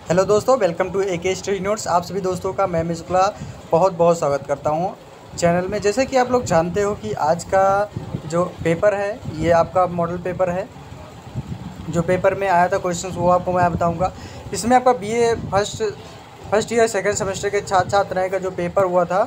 Hello दोस्तों, welcome to AK study notes. आप सभी दोस्तों का मैं शुक्ला बहुत बहुत स्वागत करता हूं चैनल में। जैसे कि आप लोग जानते हो कि आज का जो पेपर है ये आपका मॉडल पेपर है। जो पेपर में आया था क्वेश्चंस वो आपको मैं बताऊंगा। इसमें आपका BA first year second semester के छात्र का जो पेपर हुआ था,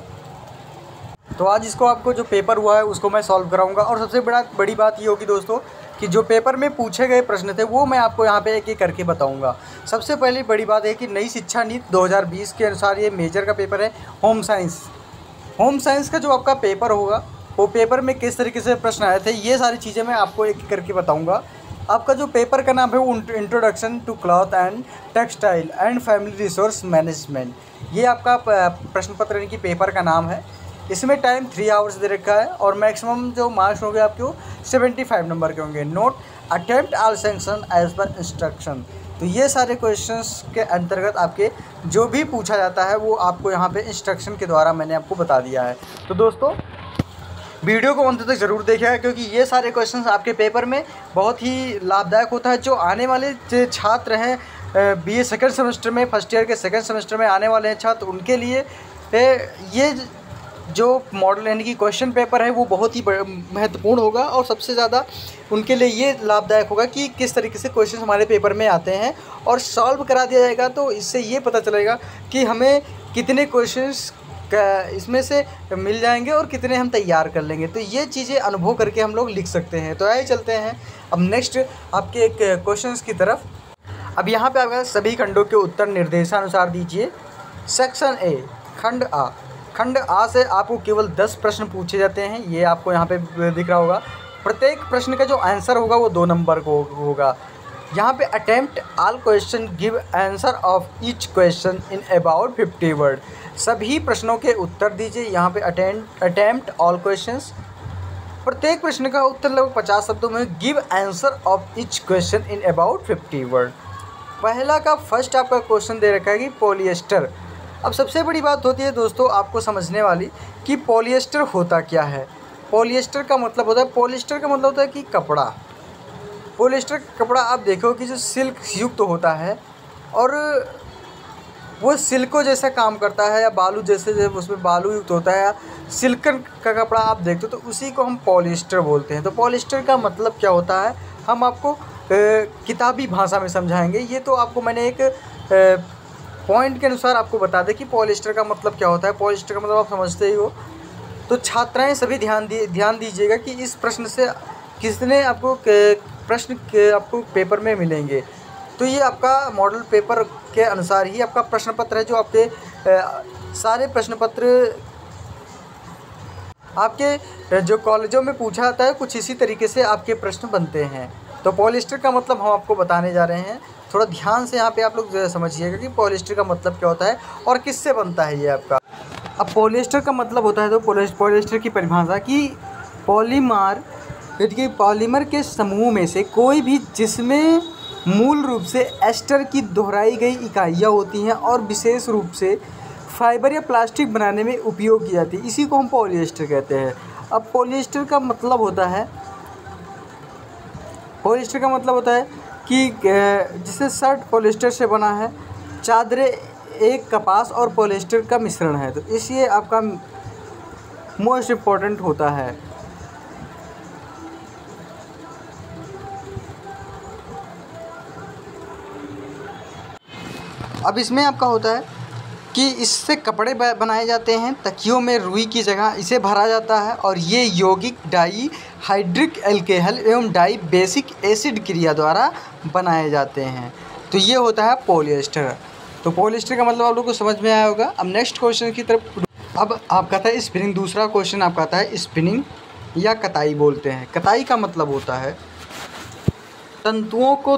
तो आज इसको आपको जो पेपर हुआ है उसको मैं सॉल्व कराऊंगा। और सबसे बड़ी बात ये होगी दोस्तों कि जो पेपर में पूछे गए प्रश्न थे वो मैं आपको यहाँ पे एक एक करके बताऊंगा। सबसे पहली बड़ी बात है कि नई शिक्षा नीति 2020 के अनुसार ये मेजर का पेपर है होम साइंस। होम साइंस का जो आपका पेपर होगा वो पेपर में किस तरीके से प्रश्न आए थे ये सारी चीज़ें मैं आपको एक एक करके बताऊँगा। आपका जो पेपर का नाम है वो introduction to cloth and textile and family resource management, ये आपका प्रश्न पत्र यानी कि पेपर का नाम है। इसमें टाइम 3 आवर्स दे रखा है और मैक्सिमम जो मार्क्स होंगे आपके वो 75 नंबर के होंगे। Note attempt all section as per instruction. तो ये सारे क्वेश्चंस के अंतर्गत आपके जो भी पूछा जाता है वो आपको यहाँ पे इंस्ट्रक्शन के द्वारा मैंने आपको बता दिया है। तो दोस्तों वीडियो को अंत तक ज़रूर देखिएगा, क्योंकि ये सारे क्वेश्चंस आपके पेपर में बहुत ही लाभदायक होता है। जो आने वाले छात्र हैं BA सेकंड सेमेस्टर में, फर्स्ट ईयर के सेकंड सेमेस्टर में आने वाले हैं छात्र, उनके लिए ये जो मॉडल यानी कि क्वेश्चन पेपर है वो बहुत ही महत्वपूर्ण होगा। और सबसे ज़्यादा उनके लिए ये लाभदायक होगा कि किस तरीके से क्वेश्चन हमारे पेपर में आते हैं और सॉल्व करा दिया जाएगा। तो इससे ये पता चलेगा कि हमें कितने क्वेश्चंस इसमें से मिल जाएंगे और कितने हम तैयार कर लेंगे। तो ये चीज़ें अनुभव करके हम लोग लिख सकते हैं। तो आइए चलते हैं अब नेक्स्ट आपके एक क्वेश्चंस की तरफ। अब यहाँ पे आपका सभी खंडों के उत्तर निर्देशानुसार दीजिए। सेक्शन A खंड आ से आपको केवल 10 प्रश्न पूछे जाते हैं, ये आपको यहाँ पे दिख रहा होगा। प्रत्येक प्रश्न का जो आंसर होगा वो 2 नंबर को होगा। यहाँ पे attempt all question give answer of each question in about 50 word. सभी प्रश्नों के उत्तर दीजिए। यहाँ पे अटेम्प्ट ऑल क्वेश्चंस, प्रत्येक प्रश्न का उत्तर लगभग 50 शब्दों में। Give answer of each question in about 50 word. पहला का फर्स्ट आपका क्वेश्चन दे रखा है कि पॉलिएस्टर। अब सबसे बड़ी बात होती है दोस्तों आपको समझने वाली कि पॉलिएस्टर होता क्या है। पॉलिएस्टर का मतलब होता है, पॉलिएस्टर का मतलब होता है कि कपड़ा। पॉलिएस्टर कपड़ा आप देखो कि जो सिल्क युक्त होता है और वो सिल्को जैसा काम करता है, या बालू जैसे उसमें बालू युक्त होता है, या सिल्कन का कपड़ा आप देखते हो तो उसी को हम पॉलिएस्टर बोलते हैं। तो पॉलिएस्टर का मतलब क्या होता है हम आपको किताबी भाषा में समझाएंगे। ये तो आपको मैंने एक पॉइंट के अनुसार आपको बता दें कि पॉलिएस्टर का मतलब क्या होता है। पॉलिएस्टर का मतलब आप समझते ही हो। तो छात्राएं सभी ध्यान दीजिएगा कि इस प्रश्न से कितने आपको प्रश्न आपको पेपर में मिलेंगे। तो ये आपका मॉडल पेपर के अनुसार ही आपका प्रश्न पत्र है। जो आपके सारे प्रश्न पत्र आपके जो कॉलेजों में पूछा जाता है कुछ इसी तरीके से आपके प्रश्न बनते हैं। तो पॉलिएस्टर का मतलब हम आपको बताने जा रहे हैं। थोड़ा ध्यान से यहाँ पे आप लोग समझिएगा कि पॉलिएस्टर का मतलब क्या होता है और किससे बनता है ये आपका। अब पॉलिएस्टर का मतलब होता है तो पॉलिएस्टर की परिभाषा कि पॉलीमर के समूह में से कोई भी जिसमें मूल रूप से एस्टर की दोहराई गई इकाइयाँ होती हैं और विशेष रूप से फाइबर या प्लास्टिक बनाने में उपयोग की जाती है, इसी को हम पॉलिएस्टर कहते हैं। अब पॉलिएस्टर का मतलब होता है कि जिसे शर्ट पॉलिएस्टर से बना है, चादरें एक कपास और पॉलिएस्टर का मिश्रण है। तो इसलिए आपका मोस्ट इम्पोर्टेंट होता है। अब इसमें आपका होता है कि इससे कपड़े बनाए जाते हैं, तकियों में रुई की जगह इसे भरा जाता है और ये यौगिक डाई हाइड्रिक एल्कोहल एवं डाई बेसिक एसिड क्रिया द्वारा बनाए जाते हैं। तो ये होता है पॉलिएस्टर। तो पॉलिएस्टर का मतलब आप लोगों को समझ में आया होगा। अब नेक्स्ट क्वेश्चन की तरफ। अब आपका था स्पिनिंग। दूसरा क्वेश्चन आपका आता है स्पिनिंग या कताई बोलते हैं। कताई का मतलब होता है तंतुओं को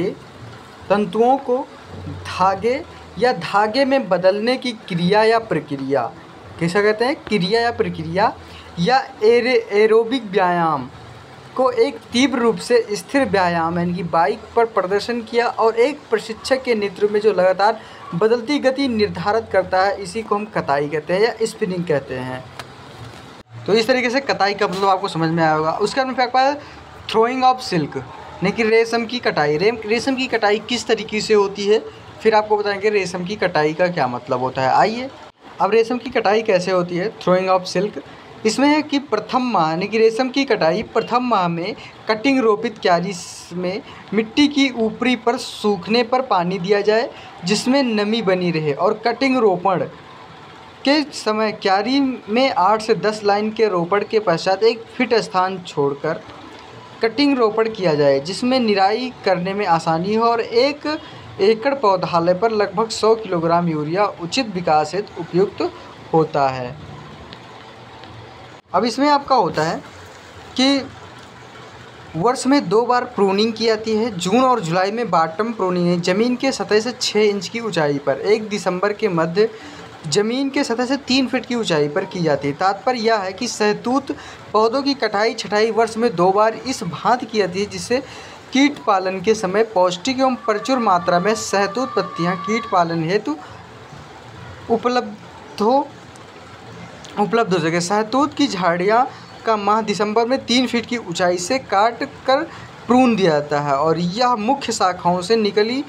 धागे या धागे में बदलने की क्रिया या प्रक्रिया। कैसा कहते हैं? क्रिया या प्रक्रिया या एरोबिक व्यायाम को एक तीव्र रूप से स्थिर व्यायाम यानी कि बाइक पर प्रदर्शन किया और एक प्रशिक्षक के नेतृत्व में जो लगातार बदलती गति निर्धारित करता है, इसी को हम कताई कहते हैं या स्पिनिंग कहते हैं। तो इस तरीके से कताई का मतलब आपको समझ में आया होगा। उसके बाद में आपका थ्रोइंग ऑफ सिल्क। यानी कि रेशम की कटाई। रेशम की कटाई किस तरीके से होती है, फिर आपको बताएंगे रेशम की कटाई का क्या मतलब होता है। आइए, अब रेशम की कटाई कैसे होती है। थ्रोइंग ऑफ सिल्क, इसमें है कि प्रथम माह यानी कि रेशम की कटाई प्रथम माह में कटिंग रोपित क्यारी में मिट्टी की ऊपरी पर सूखने पर पानी दिया जाए जिसमें नमी बनी रहे, और कटिंग रोपण के समय क्यारी में 8 से 10 लाइन के रोपण के पश्चात 1 फीट स्थान छोड़कर कटिंग रोपण किया जाए जिसमें निराई करने में आसानी हो, और 1 एकड़ पौधालय पर लगभग 100 किलोग्राम यूरिया उचित विकास हेतु उपयुक्त होता है। अब इसमें आपका होता है कि वर्ष में 2 बार प्रूनिंग की जाती है। जून और जुलाई में बॉटम प्रूनिंग ज़मीन के सतह से 6 इंच की ऊंचाई पर, 1 दिसंबर के मध्य ज़मीन के सतह से 3 फीट की ऊंचाई पर की जाती है। तात्पर्य यह है कि सहतूत पौधों की कटाई छटाई वर्ष में 2 बार इस भांति की जाती है जिससे कीट पालन के समय पौष्टिक एवं प्रचुर मात्रा में सहतूत पत्तियां कीट पालन हेतु उपलब्ध हो सके। सहतूत की झाड़ियाँ का माह दिसंबर में 3 फीट की ऊंचाई से काट कर प्रून दिया जाता है, और यह मुख्य शाखाओं से निकली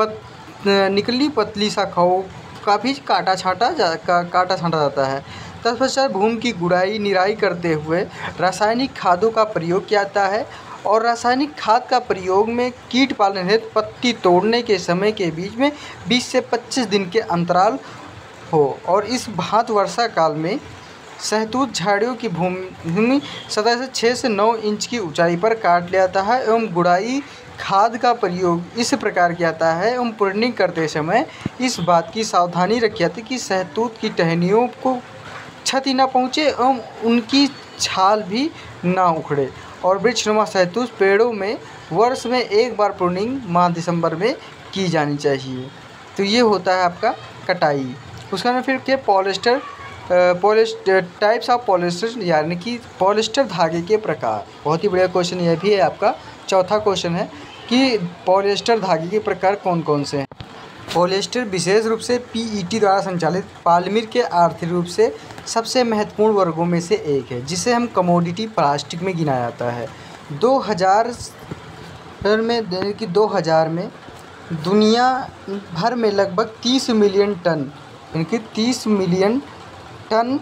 पतली शाखाओं का भी काटा छांटा जाता है। तत्पश्चात भूमि की गुड़ाई निराई करते हुए रासायनिक खादों का प्रयोग किया जाता है, और रासायनिक खाद का प्रयोग में कीट पालन हेतु पत्ती तोड़ने के समय के बीच में 20 से 25 दिन के अंतराल हो, और इस भांति वर्षा काल में सहतूत झाड़ियों की भूमि सतह से 6 से 9 इंच की ऊंचाई पर काट लिया जाता है, एवं गुड़ाई खाद का प्रयोग इस प्रकार किया जाता है एवं प्रूनिंग करते समय इस बात की सावधानी रखी जाती है कि सहतूत की टहनियों को क्षति न पहुँचे एवं उनकी छाल भी ना उखड़े। और वृक्षनुमा सहतूत पेड़ों में वर्ष में 1 बार प्रूनिंग माह दिसंबर में की जानी चाहिए। तो ये होता है आपका कटाई। उसका ना फिर क्या पॉलिस्टर टाइप्स ऑफ पॉलिस्टर, यानी कि पॉलिस्टर धागे के प्रकार। बहुत ही बढ़िया क्वेश्चन यह भी है आपका, चौथा क्वेश्चन है कि पॉलिस्टर धागे के प्रकार कौन कौन से हैं। पॉलिस्टर विशेष रूप से पीईटी द्वारा संचालित पॉलीमर के आर्थिक रूप से सबसे महत्वपूर्ण वर्गों में से एक है, जिसे हम कमोडिटी प्लास्टिक में गिना जाता है। 2000 में दुनिया भर में लगभग 30 मिलियन टन यानी कि 30 मिलियन टन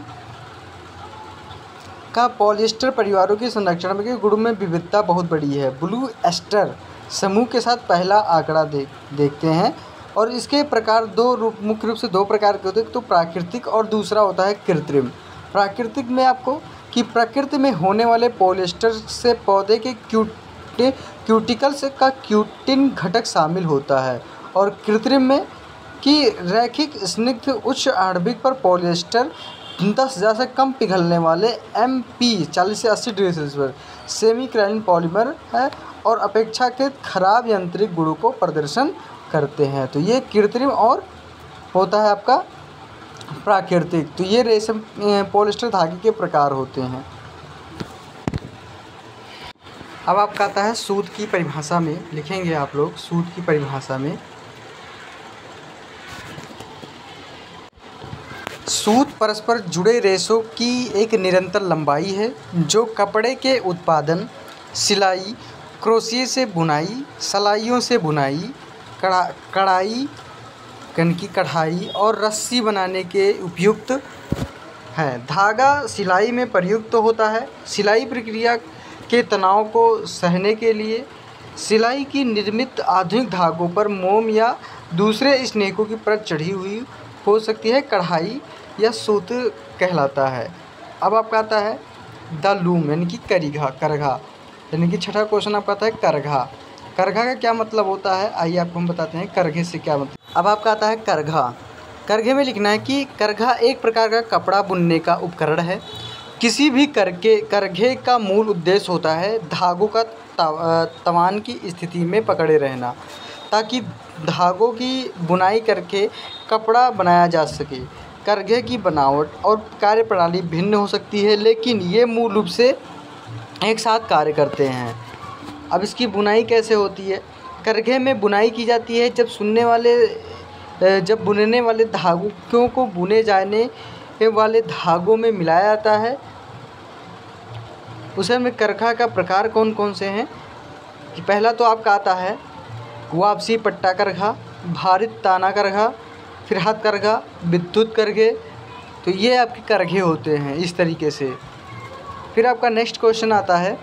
का पॉलिएस्टर परिवारों के संरक्षण के गुणों में विविधता बहुत बड़ी है। ब्लू एस्टर समूह के साथ पहला आंकड़ा देखते हैं, और इसके प्रकार मुख्य रूप से 2 प्रकार के होते हैं, तो प्राकृतिक और दूसरा होता है कृत्रिम। प्राकृतिक में आपको कि प्रकृति में होने वाले पॉलिएस्टर से पौधे के क्यूटिकल्स का क्यूटिन घटक शामिल होता है, और कृत्रिम में कि रैखिक स्निग्ध उच्च आणविक पर पॉलिएस्टर 10,000 से कम पिघलने वाले MP 40 से 80 डिग्री सेल्सियस पर सेमी क्राइलिन पॉलीमर है, और अपेक्षाकृत खराब यांत्रिक गुणों को प्रदर्शन करते हैं। तो ये कृत्रिम और होता है आपका प्राकृतिक। तो ये रेशम पॉलिएस्टर धागे के प्रकार होते हैं। अब आपका आता है सूत की परिभाषा में, लिखेंगे आप लोग सूत की परिभाषा में। सूत परस्पर जुड़े रेशों की एक निरंतर लंबाई है जो कपड़े के उत्पादन, सिलाई, क्रोशिया से बुनाई, सलाइयों से बुनाई, कढ़ाई और रस्सी बनाने के उपयुक्त है। धागा सिलाई में प्रयुक्त होता है। सिलाई प्रक्रिया के तनाव को सहने के लिए सिलाई की निर्मित आधुनिक धागों पर मोम या दूसरे स्नेकों की परत चढ़ी हुई हो सकती है। कढ़ाई या सूत कहलाता है। अब आपका आता है द लूम यानी कि करघा यानी कि छठा क्वेश्चन आपका आता है करघा। करघा का क्या मतलब होता है, आइए आपको हम बताते हैं करघे से क्या मतलब। अब आपका आता है करघा। करघे में लिखना है कि करघा एक प्रकार का कपड़ा बुनने का उपकरण है। किसी भी करघे का मूल उद्देश्य होता है धागों का तवान की स्थिति में पकड़े रहना, ताकि धागों की बुनाई करके कपड़ा बनाया जा सके। करघे की बनावट और कार्यप्रणाली भिन्न हो सकती है, लेकिन ये मूल रूप से एक साथ कार्य करते हैं। अब इसकी बुनाई कैसे होती है। करघे में बुनाई की जाती है जब बुनने वाले धागों को बुने जाने वाले धागों में मिलाया जाता है। उसे में करघा का प्रकार कौन कौन से हैं कि पहला तो आपका आता है वापसी पट्टा करघा, भारित ताना करघा, फिर हाथ करघा, विद्युत करघे। तो ये आपके करघे होते हैं इस तरीके से। फिर आपका नेक्स्ट क्वेश्चन आता है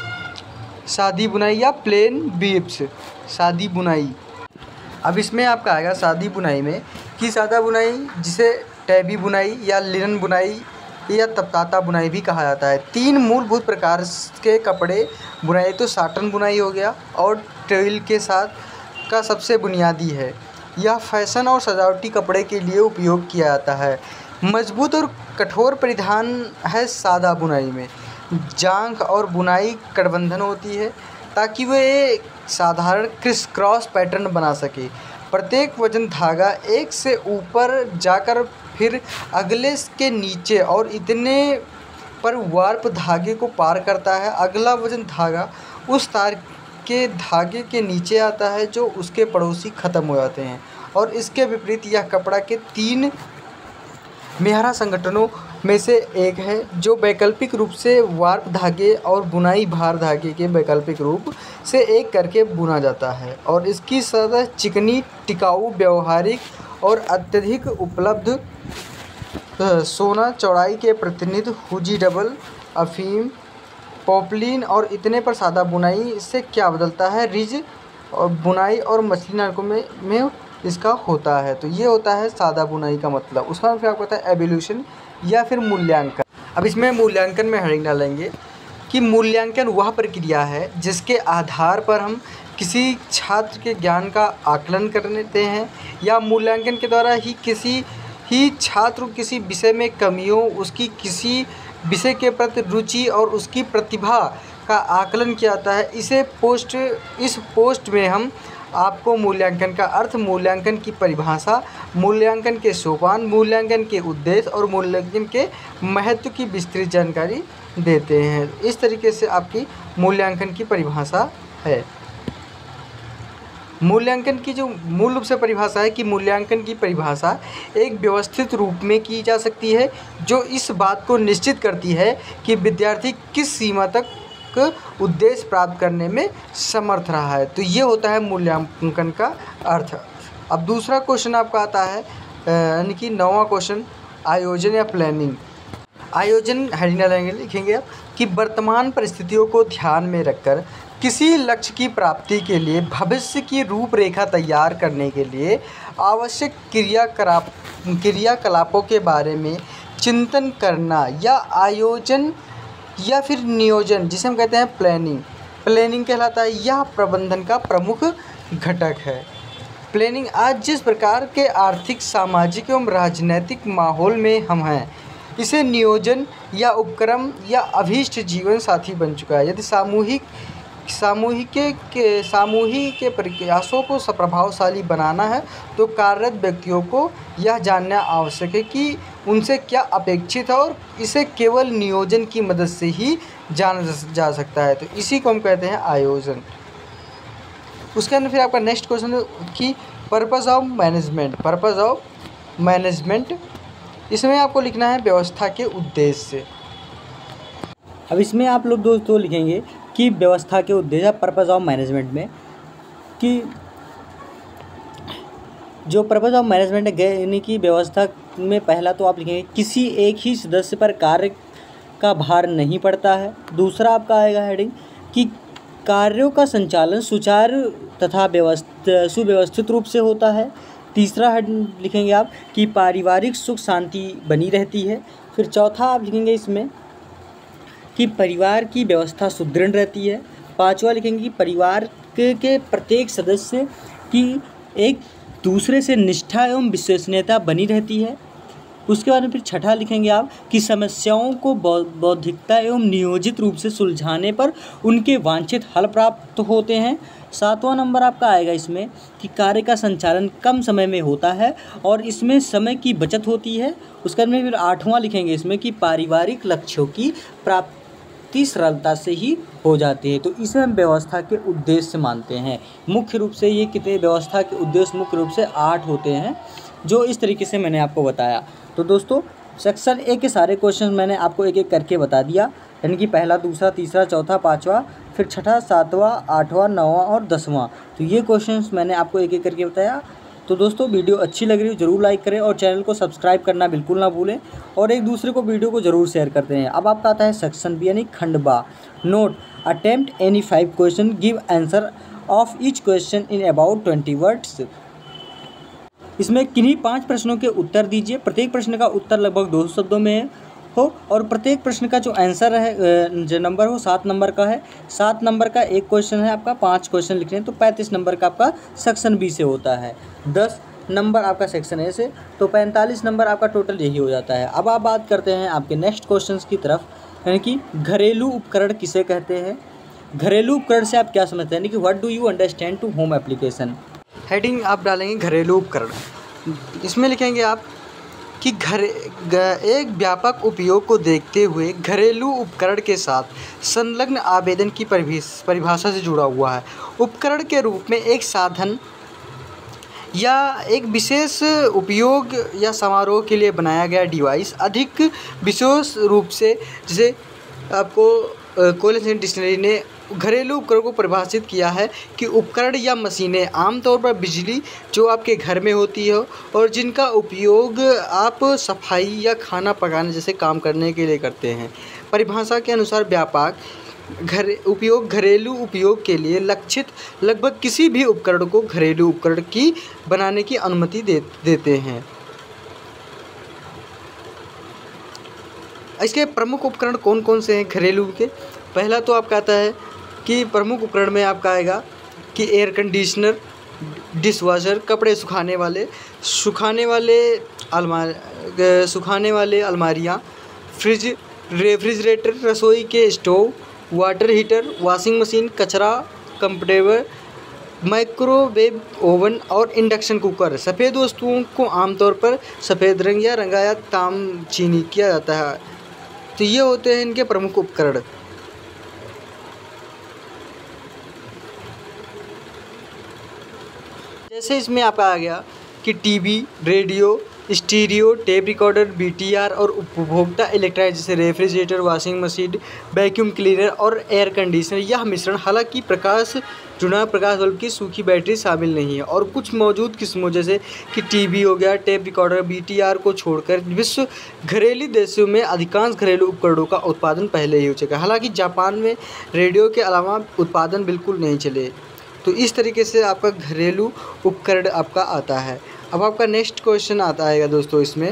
सादी बुनाई या प्लेन बीप्स, सादी बुनाई। अब इसमें आपका आएगा सादी बुनाई में कि सादा बुनाई जिसे टैबी बुनाई या लिनन बुनाई या तपताता बुनाई भी कहा जाता है। 3 मूलभूत प्रकार के कपड़े बुनाई तो साटन बुनाई हो गया और ट्विल के साथ का सबसे बुनियादी है। यह फैशन और सजावटी कपड़े के लिए उपयोग किया जाता है। मजबूत और कठोर परिधान है सादा बुनाई में। जांघ और बुनाई कटबंधन होती है ताकि वे एक साधारण क्रिस क्रॉस पैटर्न बना सके। प्रत्येक वजन धागा एक से ऊपर जाकर फिर अगले के नीचे और इतने पर वार्प धागे को पार करता है। अगला वजन धागा उस तार के धागे के नीचे आता है जो उसके पड़ोसी ख़त्म हो जाते हैं। और इसके विपरीत यह कपड़ा के 3 मेहरा संगठनों में से एक है जो वैकल्पिक रूप से वार्प धागे और बुनाई भार धागे के वैकल्पिक रूप से एक करके बुना जाता है। और इसकी सतह चिकनी, टिकाऊ, व्यवहारिक और अत्यधिक उपलब्ध सोना चौड़ाई के प्रतिनिधि हुजी, डबल, अफीम, पॉपलिन और इतने पर सादा बुनाई से क्या बदलता है, रिज और बुनाई और मछली नाकों में इसका होता है। तो ये होता है सादा बुनाई का मतलब। उसका फिर आपको पता है एवोल्यूशन या फिर मूल्यांकन। अब इसमें मूल्यांकन में हेडिंग डालेंगे कि मूल्यांकन वह प्रक्रिया है जिसके आधार पर हम किसी छात्र के ज्ञान का आकलन करते हैं या मूल्यांकन के द्वारा ही किसी छात्र किसी विषय में कमियों, उसकी किसी विषय के प्रति रुचि और उसकी प्रतिभा का आकलन किया जाता है। इस पोस्ट में हम आपको मूल्यांकन का अर्थ, मूल्यांकन की परिभाषा, मूल्यांकन के सोपान, मूल्यांकन के उद्देश्य और मूल्यांकन के महत्व की विस्तृत जानकारी देते हैं। इस तरीके से आपकी मूल्यांकन की परिभाषा है। मूल्यांकन की जो मूल रूप से परिभाषा है कि मूल्यांकन की परिभाषा एक व्यवस्थित रूप में की जा सकती है जो इस बात को निश्चित करती है कि विद्यार्थी किस सीमा तक उद्देश्य प्राप्त करने में समर्थ रहा है। तो ये होता है मूल्यांकन का अर्थ। अब दूसरा क्वेश्चन आपका आता है यानी कि 9वां क्वेश्चन आयोजन या प्लानिंग। आयोजन हेडिंग लिखेंगे आप कि वर्तमान परिस्थितियों को ध्यान में रखकर किसी लक्ष्य की प्राप्ति के लिए भविष्य की रूपरेखा तैयार करने के लिए आवश्यक क्रियाकलापों के बारे में चिंतन करना या आयोजन या फिर नियोजन जिसे हम कहते हैं प्लानिंग कहलाता है। यह प्रबंधन का प्रमुख घटक है। प्लानिंग आज जिस प्रकार के आर्थिक, सामाजिक एवं राजनीतिक माहौल में हम हैं, इसे नियोजन या उपक्रम या अभीष्ट जीवन साथी बन चुका है। यदि सामूहिक के प्रयासों को प्रभावशाली बनाना है तो कार्यरत व्यक्तियों को यह जानना आवश्यक है कि उनसे क्या अपेक्षित है और इसे केवल नियोजन की मदद से ही जाना जा सकता है। तो इसी को हम कहते हैं आयोजन। उसके अंदर फिर आपका नेक्स्ट क्वेश्चन है कि पर्पस ऑफ मैनेजमेंट। इसमें आपको लिखना है व्यवस्था के उद्देश्य। अब इसमें आप लोग दोस्तों लिखेंगे कि व्यवस्था के उद्देश्य पर्पस ऑफ मैनेजमेंट में कि जो पर्पस ऑफ मैनेजमेंट है यानी कि व्यवस्था में पहला तो आप लिखेंगे किसी एक ही सदस्य पर कार्य का भार नहीं पड़ता है। दूसरा आपका आएगा हेडिंग कि कार्यों का संचालन सुचारू तथा सुव्यवस्थित रूप से होता है। तीसरा हेडिंग लिखेंगे आप कि पारिवारिक सुख शांति बनी रहती है। फिर चौथा आप लिखेंगे इसमें कि परिवार की व्यवस्था सुदृढ़ रहती है। पांचवा लिखेंगे कि परिवार के प्रत्येक सदस्य की एक दूसरे से निष्ठा एवं विश्वसनीयता बनी रहती है। उसके बाद में फिर छठा लिखेंगे आप कि समस्याओं को बौद्धिकता एवं नियोजित रूप से सुलझाने पर उनके वांछित हल प्राप्त होते हैं। सातवां नंबर आपका आएगा इसमें कि कार्य का संचालन कम समय में होता है और इसमें समय की बचत होती है। उसके बाद में फिर आठवां लिखेंगे इसमें कि पारिवारिक लक्ष्यों की प्राप्ति सरलता से ही हो जाती है। तो इसे हम व्यवस्था के उद्देश्य मानते हैं। मुख्य रूप से ये कितने व्यवस्था के उद्देश्य मुख्य रूप से 8 होते हैं जो इस तरीके से मैंने आपको बताया। तो दोस्तों सेक्शन ए के सारे क्वेश्चन मैंने आपको एक एक करके बता दिया, यानी कि पहला, दूसरा, तीसरा, चौथा, पाँचवा, फिर छठा, सातवां, आठवां, नौवां और 10वां। तो ये क्वेश्चंस मैंने आपको एक एक करके बताया। तो दोस्तों वीडियो अच्छी लग रही हो ज़रूर लाइक करें और चैनल को सब्सक्राइब करना बिल्कुल ना भूलें और एक दूसरे को वीडियो को ज़रूर शेयर करते हैं। अब आपका आता है सेक्शन बी यानी खंड बा। Note, attempt any 5 question, give answer of each question in about 20 words. इसमें किन्हीं 5 प्रश्नों के उत्तर दीजिए। प्रत्येक प्रश्न का उत्तर लगभग 200 शब्दों में हो और प्रत्येक प्रश्न का जो आंसर है जो नंबर हो 7 नंबर का है। 7 नंबर का एक क्वेश्चन है आपका, 5 क्वेश्चन लिखने हैं तो 35 नंबर का आपका सेक्शन बी से होता है। 10 नंबर आपका सेक्शन ए से, तो 45 नंबर आपका टोटल यही हो जाता है। अब आप बात करते हैं आपके नेक्स्ट क्वेश्चन की तरफ, यानी कि घरेलू उपकरण किसे कहते हैं। घरेलू उपकरण से आप क्या समझते हैं, यानी कि what do you understand to home application. Heading आप डालेंगे घरेलू उपकरण। इसमें लिखेंगे आप कि एक व्यापक उपयोग को देखते हुए घरेलू उपकरण के साथ संलग्न आवेदन की परिभाषा से जुड़ा हुआ है। उपकरण के रूप में एक साधन या एक विशेष उपयोग या समारोह के लिए बनाया गया डिवाइस। अधिक विशेष रूप से जिसे आपको कॉलेज डिक्शनरी ने घरेलू उपकरण को परिभाषित किया है कि उपकरण या मशीनें आमतौर पर बिजली जो आपके घर में होती है और जिनका उपयोग आप सफाई या खाना पकाने जैसे काम करने के लिए करते हैं। परिभाषा के अनुसार व्यापक घरेलू उपयोग के लिए लक्षित लगभग किसी भी उपकरण को घरेलू उपकरण की बनाने की अनुमति देते हैं। इसके प्रमुख उपकरण कौन कौन से हैं घरेलू के। पहला तो आपका आता है कि प्रमुख उपकरण में आपका आएगा कि एयर कंडीशनर, डिशवॉशर, कपड़े सुखाने वाले अलमारियाँ, फ्रिज, रेफ्रिजरेटर, रसोई के stove, water heater, washing machine, कचरा कंप्रेसर, माइक्रोवेव ओवन और इंडक्शन कुकर। सफ़ेद वस्तुओं को आमतौर पर सफ़ेद रंग या रंगाया तामचीनी किया जाता है। तो ये होते हैं इनके प्रमुख उपकरण। जैसे इसमें आपका आ गया कि TV, radio, stereo, tape recorder, BTR और उपभोक्ता इलेक्ट्रॉनिक जैसे refrigerator, washing machine, vacuum cleaner और एयर कंडीशनर। यह मिश्रण हालांकि प्रकाश बल्ब की सूखी बैटरी शामिल नहीं है और कुछ मौजूद किस्मों जैसे कि टीवी हो गया, टेप रिकॉर्डर, बीटीआर को छोड़कर विश्व घरेलू देशों में अधिकांश घरेलू उपकरणों का उत्पादन पहले ही हो चुका है। हालांकि जापान में रेडियो के अलावा उत्पादन बिल्कुल नहीं चले। तो इस तरीके से आपका घरेलू उपकरण आपका आता है। अब आपका नेक्स्ट क्वेश्चन आता है दोस्तों इसमें।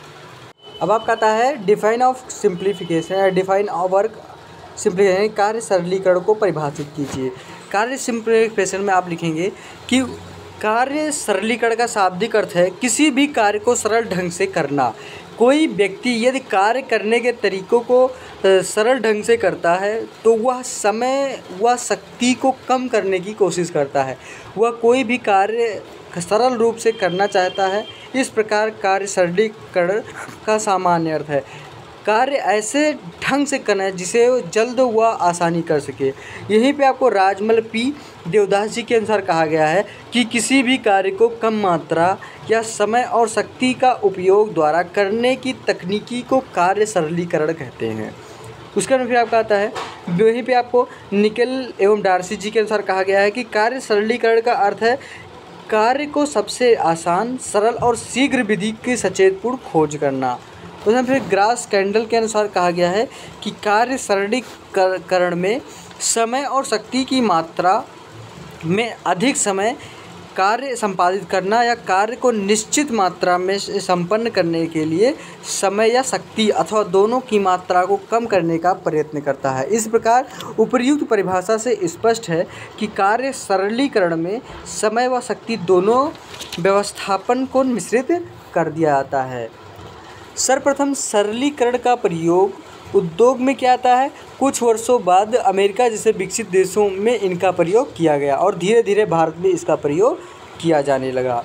अब आपका आता है डिफाइन ऑफ सिंप्लीफिकेशन या डिफाइन ऑफ वर्क सिंप्लीफिकेशन, कार्य सरलीकरण को परिभाषित कीजिए। कार्य सिंप्लीफिकेशन में आप लिखेंगे कि कार्य सरलीकरण का शाब्दिक अर्थ है किसी भी कार्य को सरल ढंग से करना। कोई व्यक्ति यदि कार्य करने के तरीकों को सरल ढंग से करता है तो वह समय व शक्ति को कम करने की कोशिश करता है। वह कोई भी कार्य सरल रूप से करना चाहता है। इस प्रकार कार्य सरलीकरण का सामान्य अर्थ है कार्य ऐसे ढंग से करना है जिसे जल्द व आसानी कर सके। यहीं पे आपको राजमल पी देवदास जी के अनुसार कहा गया है कि किसी भी कार्य को कम मात्रा या समय और शक्ति का उपयोग द्वारा करने की तकनीकी को कार्य सरलीकरण कहते हैं। उसके अनुसार आपका आता है वहीं पे आपको निकेल एवं डार्सी जी के अनुसार कहा गया है कि कार्य सरलीकरण का अर्थ है कार्य को सबसे आसान, सरल और शीघ्र विधि की सचेतपूर्ण खोज करना। उसमें फिर ग्रास कैंडल के अनुसार कहा गया है कि कार्य सरलीकरण में समय और शक्ति की मात्रा में अधिक समय कार्य संपादित करना या कार्य को निश्चित मात्रा में संपन्न करने के लिए समय या शक्ति अथवा दोनों की मात्रा को कम करने का प्रयत्न करता है। इस प्रकार उपर्युक्त परिभाषा से स्पष्ट है कि कार्य सरलीकरण में समय व शक्ति दोनों व्यवस्थापन को मिश्रित कर दिया जाता है। सर्वप्रथम सरलीकरण का प्रयोग उद्योग में क्या आता है, कुछ वर्षों बाद अमेरिका जैसे विकसित देशों में इनका प्रयोग किया गया और धीरे धीरे भारत में इसका प्रयोग किया जाने लगा।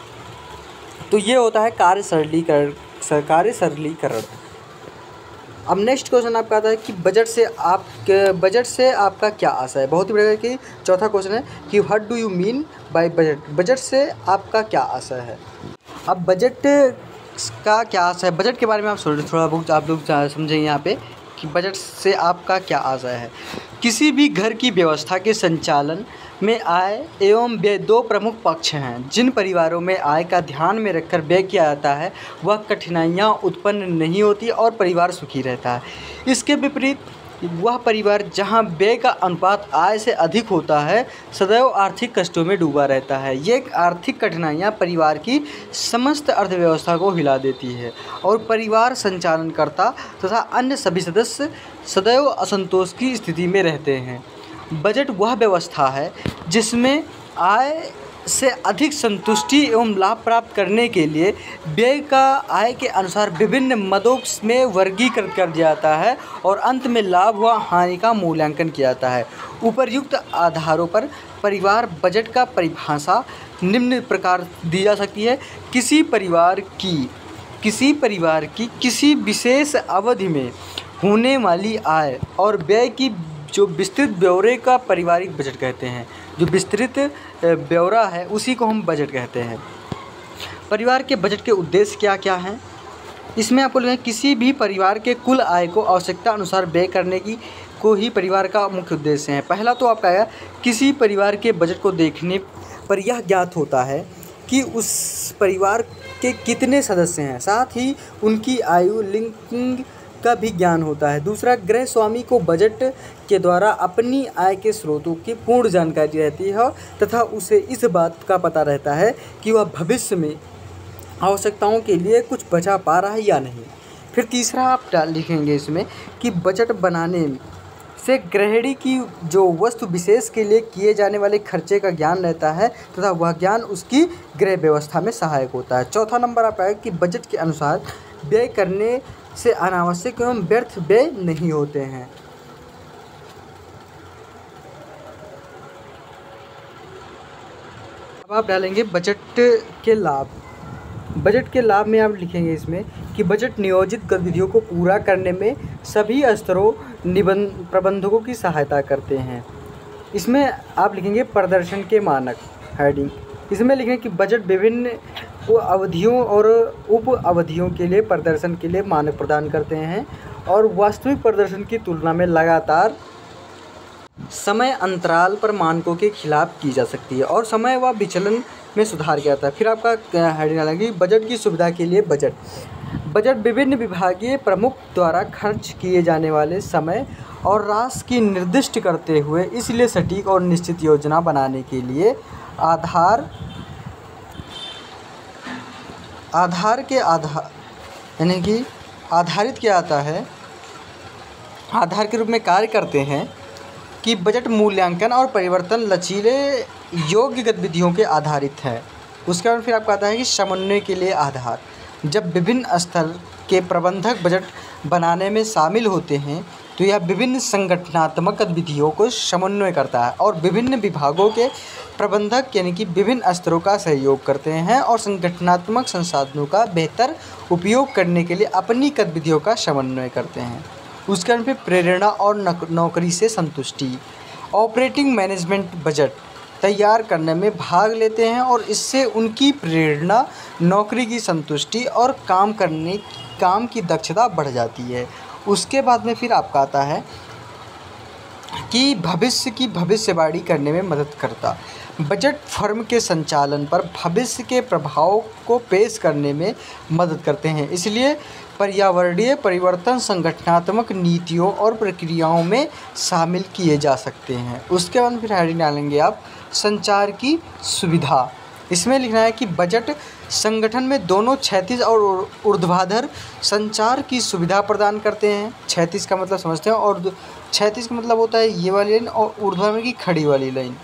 तो ये होता है कार्य सरलीकरण। अब नेक्स्ट क्वेश्चन आपका आता है कि बजट से आपका क्या आशा है। बहुत ही बढ़िया कि चौथा क्वेश्चन है कि what do you mean by budget. Budget से आपका क्या आशा है। अब बजट का क्या आशा है, बजट के बारे में आप थोड़ा बहुत आप लोग समझेंगे यहाँ पे कि बजट से आपका क्या आशा है। किसी भी घर की व्यवस्था के संचालन में आय एवं व्यय दो प्रमुख पक्ष हैं। जिन परिवारों में आय का ध्यान में रखकर व्यय किया जाता है वह कठिनाइयाँ उत्पन्न नहीं होती और परिवार सुखी रहता है। इसके विपरीत वह परिवार जहां व्यय का अनुपात आय से अधिक होता है सदैव आर्थिक कष्टों में डूबा रहता है। ये आर्थिक कठिनाइयाँ परिवार की समस्त अर्थव्यवस्था को हिला देती है और परिवार संचालनकर्ता तथा अन्य सभी सदस्य सदैव असंतोष की स्थिति में रहते हैं। बजट वह व्यवस्था है जिसमें आय से अधिक संतुष्टि एवं लाभ प्राप्त करने के लिए व्यय का आय के अनुसार विभिन्न मदों में वर्गीकृत कर दिया जाता है और अंत में लाभ व हानि का मूल्यांकन किया जाता है। उपर्युक्त आधारों पर परिवार बजट का परिभाषा निम्न प्रकार दी जा सकती है। किसी परिवार की किसी विशेष अवधि में होने वाली आय और व्यय की जो विस्तृत ब्यौरे का पारिवारिक बजट कहते हैं। जो विस्तृत ब्यौरा है उसी को हम बजट कहते हैं। परिवार के बजट के उद्देश्य क्या क्या हैं? इसमें आपको लगेगा किसी भी परिवार के कुल आय को आवश्यकता अनुसार व्यय करने की को ही परिवार का मुख्य उद्देश्य है। पहला तो आपका आएगा किसी परिवार के बजट को देखने पर यह ज्ञात होता है कि उस परिवार के कितने सदस्य हैं, साथ ही उनकी आयु लिंकिंग का भी ज्ञान होता है। दूसरा, गृह स्वामी को बजट के द्वारा अपनी आय के स्रोतों की पूर्ण जानकारी रहती है तथा उसे इस बात का पता रहता है कि वह भविष्य में आवश्यकताओं के लिए कुछ बचा पा रहा है या नहीं। फिर तीसरा आप लिखेंगे इसमें कि बजट बनाने से गृहिणी की जो वस्तु विशेष के लिए किए जाने वाले खर्चे का ज्ञान रहता है तथा वह ज्ञान उसकी गृह व्यवस्था में सहायक होता है। चौथा नंबर आप आएगा कि बजट के अनुसार व्यय करने से अनावश्यक एवं व्यर्थ व्यय नहीं होते हैं। अब आप डालेंगे बजट के लाभ। बजट के लाभ में आप लिखेंगे इसमें कि बजट नियोजित गतिविधियों को पूरा करने में सभी स्तरों प्रबंधकों की सहायता करते हैं। इसमें आप लिखेंगे प्रदर्शन के मानक हेडिंग। इसमें लिखें कि बजट विभिन्न अवधियों और उप अवधियों के लिए प्रदर्शन के लिए मानक प्रदान करते हैं और वास्तविक प्रदर्शन की तुलना में लगातार समय अंतराल पर मानकों के खिलाफ की जा सकती है और समय व विचलन में सुधार किया जाता है। फिर आपका हेडिंग डालेंगे बजट की सुविधा के लिए बजट विभिन्न विभागीय प्रमुख द्वारा खर्च किए जाने वाले समय और राशि की निर्दिष्ट करते हुए इसलिए सटीक और निश्चित योजना बनाने के लिए आधारित किया जाता है, आधार के रूप में कार्य करते हैं कि बजट मूल्यांकन और परिवर्तन लचीले योग्य गतिविधियों के आधारित है। उसके बाद फिर आपका आता है कि समन्वय के लिए आधार। जब विभिन्न स्तर के प्रबंधक बजट बनाने में शामिल होते हैं तो यह विभिन्न संगठनात्मक गतिविधियों को समन्वय करता है और विभिन्न विभागों के प्रबंधक यानी कि विभिन्न स्तरों का सहयोग करते हैं और संगठनात्मक संसाधनों का बेहतर उपयोग करने के लिए अपनी गतिविधियों का समन्वय करते हैं। उसके बाद फिर प्रेरणा और नौकरी से संतुष्टि। ऑपरेटिंग मैनेजमेंट बजट तैयार करने में भाग लेते हैं और इससे उनकी प्रेरणा, नौकरी की संतुष्टि और काम की दक्षता बढ़ जाती है। उसके बाद में फिर आपका आता है कि भविष्य की भविष्यवाणी करने में मदद करता। बजट फर्म के संचालन पर भविष्य के प्रभाव को पेश करने में मदद करते हैं, इसलिए पर्यावरणीय परिवर्तन संगठनात्मक नीतियों और प्रक्रियाओं में शामिल किए जा सकते हैं। उसके बाद फिर हेडिंग डालेंगे आप संचार की सुविधा। इसमें लिखना है कि बजट संगठन में दोनों क्षैतिज और ऊर्ध्वाधर संचार की सुविधा प्रदान करते हैं। क्षैतिज का मतलब समझते हैं और क्षैतिज का मतलब होता है ये वाली लाइन और ऊर्ध्वाधर की खड़ी वाली लाइन।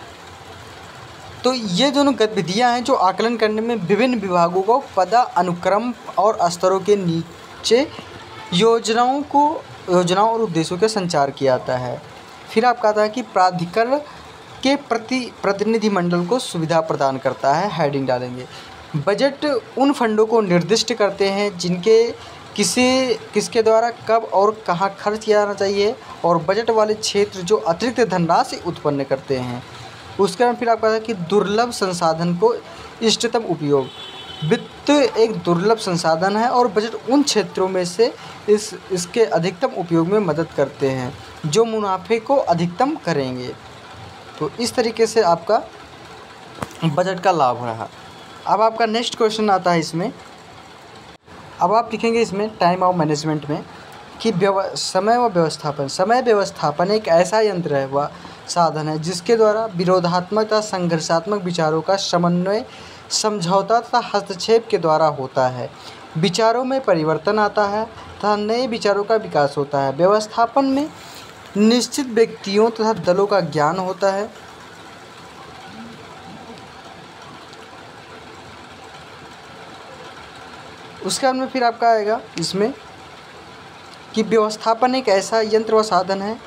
तो ये दोनों गतिविधियां हैं जो आकलन करने में विभिन्न विभागों को पदानुक्रम और स्तरों के नीचे योजनाओं और उद्देश्यों के संचार किया जाता है। फिर आपका आता है कि प्राधिकरण के प्रतिनिधिमंडल को सुविधा प्रदान करता है। हेडिंग डालेंगे बजट उन फंडों को निर्दिष्ट करते हैं जिनके किसके द्वारा कब और कहाँ खर्च किया जाना चाहिए और बजट वाले क्षेत्र जो अतिरिक्त धनराशि उत्पन्न करते हैं। उसके बाद फिर आपका है कि दुर्लभ संसाधन को इष्टतम उपयोग। वित्त एक दुर्लभ संसाधन है और बजट उन क्षेत्रों में से इसके अधिकतम उपयोग में मदद करते हैं जो मुनाफे को अधिकतम करेंगे। तो इस तरीके से आपका बजट का लाभ रहा। अब आपका नेक्स्ट क्वेश्चन आता है इसमें। अब आप लिखेंगे इसमें टाइम ऑफ मैनेजमेंट में कि समय व व्यवस्थापन। समय व्यवस्थापन एक ऐसा यंत्र है व साधन है जिसके द्वारा विरोधात्मक तथा संघर्षात्मक विचारों का समन्वय, समझौता तथा हस्तक्षेप के द्वारा होता है। विचारों में परिवर्तन आता है तथा नए विचारों का विकास होता है। व्यवस्थापन में निश्चित व्यक्तियों तथा दलों का ज्ञान होता है। उसके बाद में फिर आपका आएगा इसमें कि व्यवस्थापन एक ऐसा यंत्र व साधन है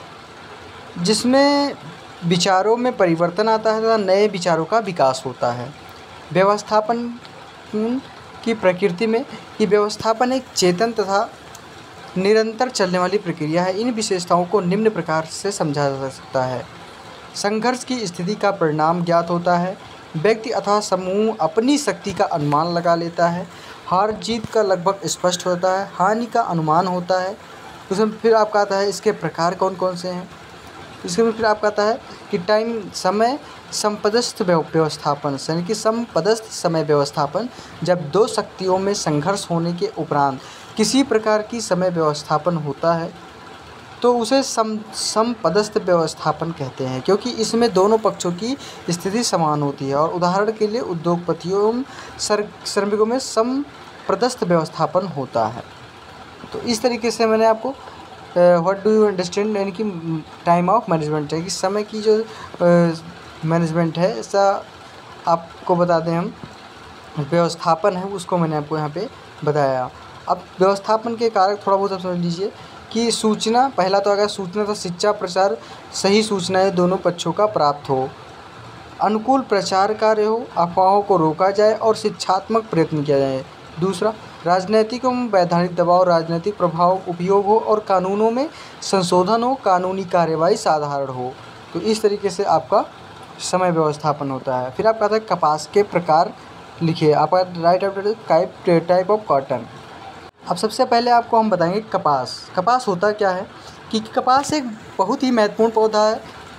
जिसमें विचारों में परिवर्तन आता है तथा नए विचारों का विकास होता है। व्यवस्थापन की प्रकृति में कि व्यवस्थापन एक चेतन तथा निरंतर चलने वाली प्रक्रिया है। इन विशेषताओं को निम्न प्रकार से समझा जा सकता है। संघर्ष की स्थिति का परिणाम ज्ञात होता है। व्यक्ति अथवा समूह अपनी शक्ति का अनुमान लगा लेता है। हार जीत का लगभग स्पष्ट होता है। हानि का अनुमान होता है। उसमें फिर आपका आता है इसके प्रकार कौन कौन से हैं। इसमें फिर आपका आता है कि टाइम समय समपदस्थ व्यवस्थापन, यानी कि समपदस्थ समय व्यवस्थापन जब दो शक्तियों में संघर्ष होने के उपरांत किसी प्रकार की समय व्यवस्थापन होता है तो उसे समपदस्थ व्यवस्थापन कहते हैं, क्योंकि इसमें दोनों पक्षों की स्थिति समान होती है। और उदाहरण के लिए उद्योगपतियों एवं श्रमिकों में समपदस्थ व्यवस्थापन होता है। तो इस तरीके से मैंने आपको व्हाट डू यू अंडरस्टैंड, यानी कि टाइम ऑफ मैनेजमेंट है कि समय की जो मैनेजमेंट है, ऐसा आपको बता दें हम व्यवस्थापन है उसको मैंने आपको यहाँ पे बताया। अब व्यवस्थापन के कारक थोड़ा बहुत आप समझ लीजिए कि सूचना, पहला तो अगर सूचना तो शिक्षा प्रचार, सही सूचनाएं दोनों पक्षों का प्राप्त हो, अनुकूल प्रचार कार्य हो, अफवाहों को रोका जाए और शिक्षात्मक प्रयत्न किया जाए। दूसरा, राजनीतिक एवं वैधानिक दबाव, राजनीतिक प्रभाव उपयोग हो और कानूनों में संशोधन हो, कानूनी कार्यवाही साधारण हो। तो इस तरीके से आपका समय व्यवस्थापन होता है। फिर आपका आता है कपास के प्रकार लिखिए। आपका राइट टाइप ऑफ कॉटन। अब सबसे पहले आपको हम बताएंगे कपास होता क्या है कि कपास एक बहुत ही महत्वपूर्ण पौधा है।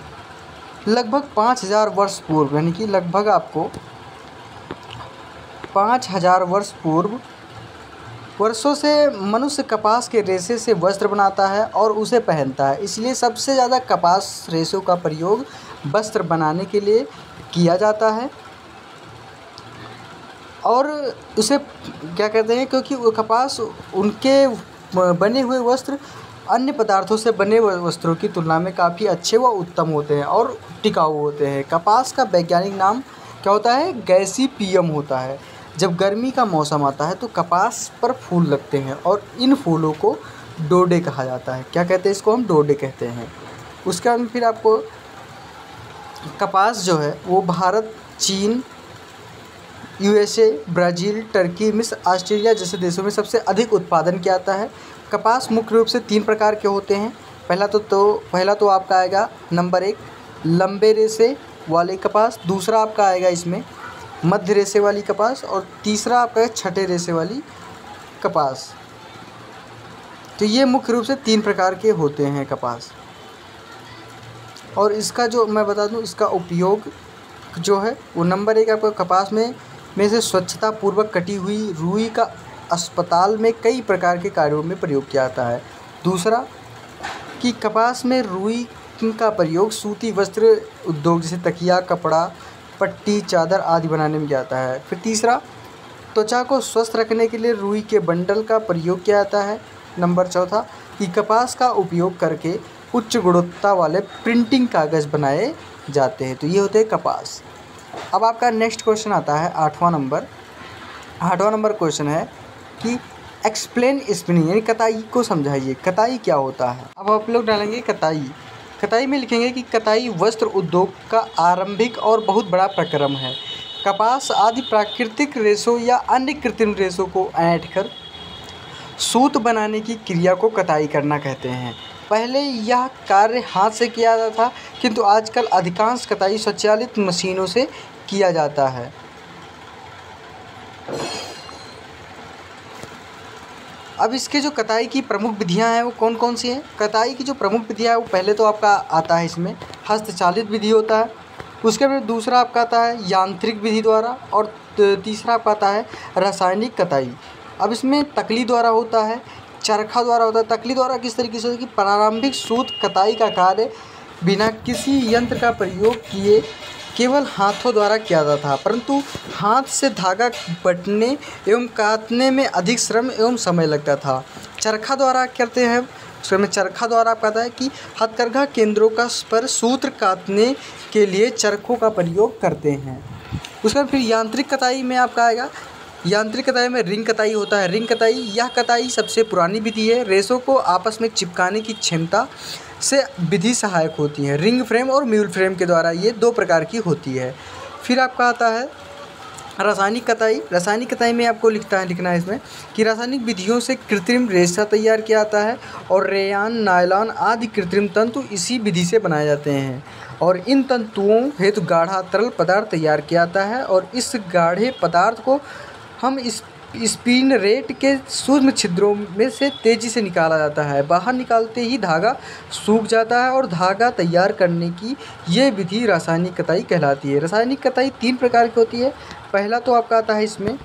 लगभग 5000 वर्ष पूर्व, यानी कि लगभग आपको 5000 वर्ष पूर्व वर्षों से मनुष्य कपास के रेशे से वस्त्र बनाता है और उसे पहनता है। इसलिए सबसे ज़्यादा कपास रेशों का प्रयोग वस्त्र बनाने के लिए किया जाता है। और उसे क्या कहते हैं, क्योंकि वो कपास, उनके बने हुए वस्त्र अन्य पदार्थों से बने वस्त्रों की तुलना में काफ़ी अच्छे व उत्तम होते हैं और टिकाऊ होते हैं। कपास का वैज्ञानिक नाम क्या होता है, गैसीपियम होता है। जब गर्मी का मौसम आता है तो कपास पर फूल लगते हैं और इन फूलों को डोडे कहा जाता है। क्या कहते हैं इसको, हम डोडे कहते हैं। उसके बाद फिर आपको कपास जो है वो भारत, चीन, USA, ब्राज़ील, टर्की, मिस्र, ऑस्ट्रेलिया जैसे देशों में सबसे अधिक उत्पादन किया जाता है। कपास मुख्य रूप से 3 प्रकार के होते हैं। पहला तो आपका आएगा नंबर 1 लंबे रेशे वाले कपास, दूसरा आपका आएगा इसमें मध्य रेशे वाली कपास और तीसरा आपका छठे रेशे वाली कपास। तो ये मुख्य रूप से 3 प्रकार के होते हैं कपास। और इसका जो मैं बता दूं, इसका उपयोग जो है वो नंबर 1 आपका कपास में से स्वच्छता पूर्वक कटी हुई रुई का अस्पताल में कई प्रकार के कार्यों में प्रयोग किया जाता है। दूसरा कि कपास में रुई का प्रयोग सूती वस्त्र उद्योग जैसे तकिया, कपड़ा, पट्टी, चादर आदि बनाने में किया जाता है। फिर तीसरा, त्वचा को स्वस्थ रखने के लिए रुई के बंडल का प्रयोग किया जाता है। नंबर चौथा कि कपास का उपयोग करके उच्च गुणवत्ता वाले प्रिंटिंग कागज़ बनाए जाते हैं। तो ये होते हैं कपास। अब आपका नेक्स्ट क्वेश्चन आता है 8वां नंबर क्वेश्चन है कि एक्सप्लेन स्पिनिंग, यानी कताई को समझाइए। कताई क्या होता है। अब आप लोग डालेंगे कताई में लिखेंगे कि कताई वस्त्र उद्योग का आरंभिक और बहुत बड़ा प्रक्रम है। कपास आदि प्राकृतिक रेशों या अन्य कृत्रिम रेशों को ऐंठकर सूत बनाने की क्रिया को कताई करना कहते हैं। पहले यह कार्य हाथ से किया जाता था, किंतु आजकल अधिकांश कताई स्वचालित मशीनों से किया जाता है। अब इसके जो कताई की प्रमुख विधियां हैं वो कौन कौन सी हैं। कताई की जो प्रमुख विधियां है वो पहले तो आपका आता है इसमें हस्तचालित विधि होता है, उसके बाद दूसरा आपका आता है यांत्रिक विधि द्वारा, और तीसरा आपका आता है रासायनिक कताई। अब इसमें तकली द्वारा होता है, चरखा द्वारा होता है। तकली द्वारा किस तरीके से होता है कि प्रारंभिक सूत कताई का कार्य बिना किसी यंत्र का प्रयोग किए केवल हाथों द्वारा किया जाता था, परंतु हाथ से धागा बटने एवं काटने में अधिक श्रम एवं समय लगता था। चरखा द्वारा करते हैं, उसमें चरखा द्वारा आपका आता है कि हथकरघा केंद्रों का पर सूत्र काटने के लिए चरखों का प्रयोग करते हैं। उसके बाद फिर यांत्रिक कताई में आपका आएगा, यांत्रिक कताई में रिंग कताई होता है। रिंग कताई, यह कताई सबसे पुरानी विधि है। रेशों को आपस में चिपकाने की क्षमता से विधि सहायक होती है। रिंग फ्रेम और म्यूल फ्रेम के द्वारा ये दो प्रकार की होती है। फिर आपका आता है रासायनिक कताई। रासायनिक कताई में आपको लिखना है इसमें कि रासायनिक विधियों से कृत्रिम रेशा तैयार किया जाता है और रेयान, नायलॉन आदि कृत्रिम तंतु इसी विधि से बनाए जाते हैं और इन तंतुओं हेतु गाढ़ा तरल पदार्थ तैयार किया जाता है और इस गाढ़े पदार्थ को हम इस स्पिन रेट के सूक्ष्म छिद्रों में से तेज़ी से निकाला जाता है। बाहर निकालते ही धागा सूख जाता है और धागा तैयार करने की ये विधि रासायनिक कताई कहलाती है। रासायनिक कताई 3 प्रकार की होती है। पहला तो आपका आता है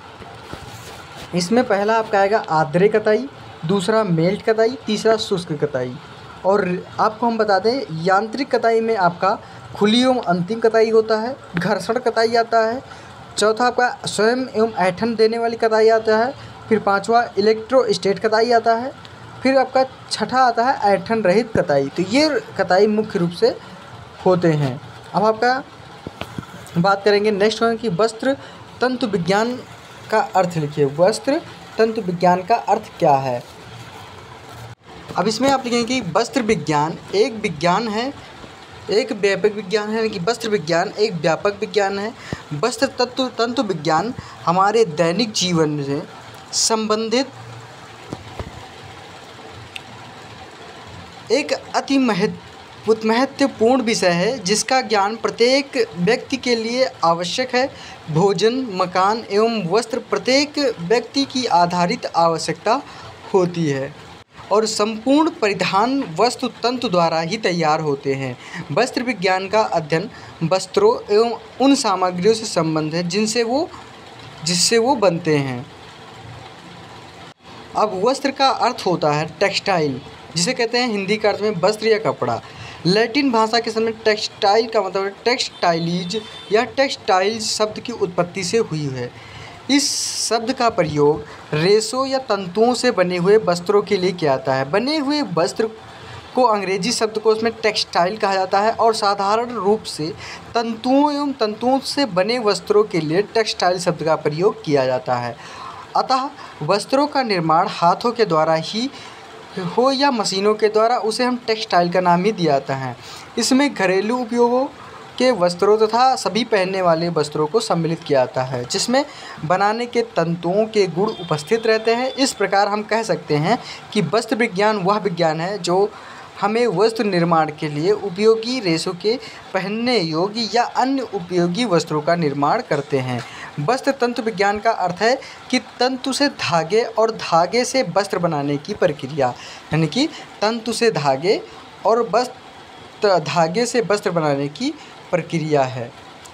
इसमें पहला आपका आएगा आर्द्र कताई, दूसरा मेल्ट कताई, तीसरा शुष्क कताई। और आपको हम बता दें यांत्रिक कताई में आपका खुली एवं अंतिम कताई होता है, घर्षण कताई आता है, चौथा आपका स्वयं एवं ऐंठन देने वाली कताई आता है, फिर पांचवा इलेक्ट्रोस्टेट कताई आता है, फिर आपका छठा आता है ऐंठन रहित कताई। तो ये कताई मुख्य रूप से होते हैं। अब आपका बात करेंगे नेक्स्ट वन कि वस्त्र तंतु विज्ञान का अर्थ लिखिए। वस्त्र तंतु विज्ञान का अर्थ क्या है। अब इसमें आप लिखेंगे कि वस्त्र विज्ञान एक विज्ञान है, एक व्यापक विज्ञान है, कि वस्त्र विज्ञान एक व्यापक विज्ञान है। वस्त्र तंतु विज्ञान हमारे दैनिक जीवन से संबंधित एक अति महत्वपूर्ण विषय है जिसका ज्ञान प्रत्येक व्यक्ति के लिए आवश्यक है। भोजन, मकान एवं वस्त्र प्रत्येक व्यक्ति की आधारित आवश्यकता होती है और संपूर्ण परिधान वस्तु तंतु द्वारा ही तैयार होते हैं। वस्त्र विज्ञान का अध्ययन वस्त्रों एवं उन सामग्रियों से संबंध है जिससे वो बनते हैं। अब वस्त्र का अर्थ होता है टेक्सटाइल, जिसे कहते हैं हिंदी का अर्थ में वस्त्र या कपड़ा। लैटिन भाषा के समय टेक्सटाइल का मतलब है टेक्सटाइलिज या टेक्सटाइल्स शब्द की उत्पत्ति से हुई है। इस शब्द का प्रयोग रेशों या तंतुओं से बने हुए वस्त्रों के लिए किया जाता है। बने हुए वस्त्र को अंग्रेजी शब्दकोश में टेक्सटाइल कहा जाता है और साधारण रूप से तंतुओं एवं तंतुओं से बने वस्त्रों के लिए टेक्सटाइल शब्द का प्रयोग किया जाता है। अतः वस्त्रों का निर्माण हाथों के द्वारा ही हो या मशीनों के द्वारा, उसे हम टेक्सटाइल का नाम ही दिया जाता है। इसमें घरेलू उपयोगों के वस्त्रों तथा सभी पहनने वाले वस्त्रों को सम्मिलित किया जाता है जिसमें बनाने के तंतुओं के गुण उपस्थित रहते हैं। इस प्रकार हम कह सकते हैं कि वस्त्र विज्ञान वह विज्ञान है जो हमें वस्त्र निर्माण के लिए उपयोगी रेशों के पहनने योग्य या अन्य उपयोगी वस्त्रों का निर्माण करते हैं। वस्त्र तंतु विज्ञान का अर्थ है कि तंतु से धागे और धागे से वस्त्र बनाने की प्रक्रिया, यानी कि तंतु से धागे और धागे से वस्त्र बनाने की प्रक्रिया है।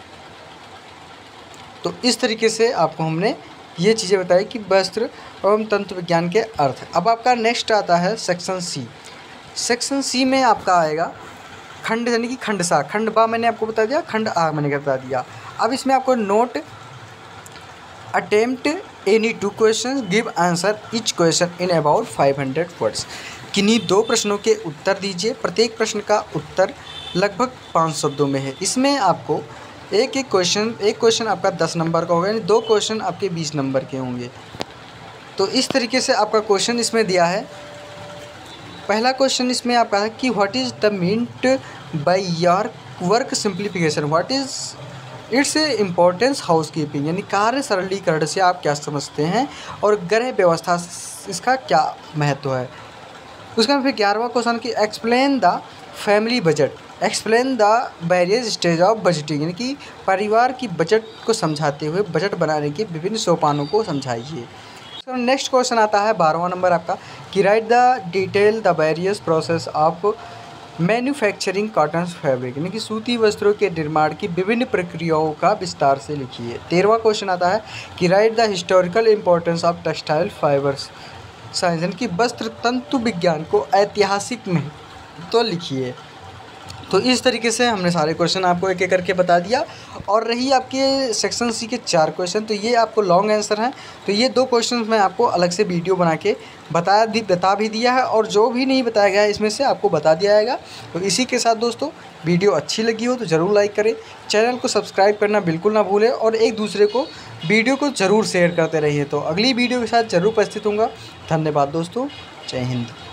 तो इस तरीके से आपको हमने ये चीज़ें बताई कि वस्त्र एवं तंतु विज्ञान के अर्थ। अब आपका नेक्स्ट आता है सेक्शन सी। सेक्शन सी में आपका आएगा खंड, यानी कि खंड सा। खंड बा मैंने आपको बता दिया, खंड आ मैंने बता दिया। अब इसमें आपको note attempt any 2 question, give answer each question in about 500 words. किन्हीं 2 प्रश्नों के उत्तर दीजिए, प्रत्येक प्रश्न का उत्तर लगभग 5 शब्दों में है। इसमें आपको एक क्वेश्चन आपका 10 नंबर का होगा, यानी 2 क्वेश्चन आपके 20 नंबर के होंगे। तो इस तरीके से आपका क्वेश्चन इसमें दिया है। पहला क्वेश्चन इसमें आपका है कि what is the meant by your work simplification, what is its importance housekeeping, यानी कार्य सरलीकरण से आप क्या समझते हैं और गृह व्यवस्था इसका क्या महत्व है। उसका फिर 11वां क्वेश्चन कि explain the family budget, explain the various stage of budgeting, यानी कि परिवार की बजट को समझाते हुए बजट बनाने के विभिन्न सोपानों को समझाइए। नेक्स्ट क्वेश्चन आता है 12वां नंबर आपका कि write the detail the various process of manufacturing cotton fabric, यानी कि सूती वस्त्रों के निर्माण की विभिन्न प्रक्रियाओं का विस्तार से लिखिए। 13वां क्वेश्चन आता है कि write the historical importance of textile fibres science, यानी कि वस्त्र तंतु विज्ञान को ऐतिहासिक महत्व तो लिखिए। तो इस तरीके से हमने सारे क्वेश्चन आपको एक एक करके बता दिया। और रही आपके सेक्शन सी के 4 क्वेश्चन, तो ये आपको लॉन्ग आंसर हैं। तो ये 2 क्वेश्चन मैं आपको अलग से वीडियो बना के बता भी दिया है, और जो भी नहीं बताया गया है इसमें से आपको बता दिया जाएगा। तो इसी के साथ दोस्तों, वीडियो अच्छी लगी हो तो ज़रूर लाइक करें, चैनल को सब्सक्राइब करना बिल्कुल ना भूलें, और एक दूसरे को वीडियो को ज़रूर शेयर करते रहिए। तो अगली वीडियो के साथ ज़रूर उपस्थित होऊंगा। धन्यवाद दोस्तों, जय हिंद।